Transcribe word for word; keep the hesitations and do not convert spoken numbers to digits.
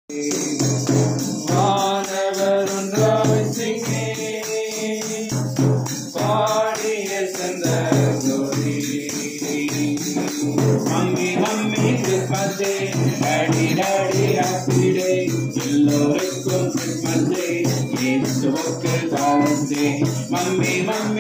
வானவர் ஒன்றாய் singing, பாடிய சந்தோஷி. Mummy mummy Christmas day, daddy daddy happy day, எல்லோருக்கும் கிறிஸ்மஸ் டே, இயேசுவுக்கு தாழ்ந்தே. Mummy mummy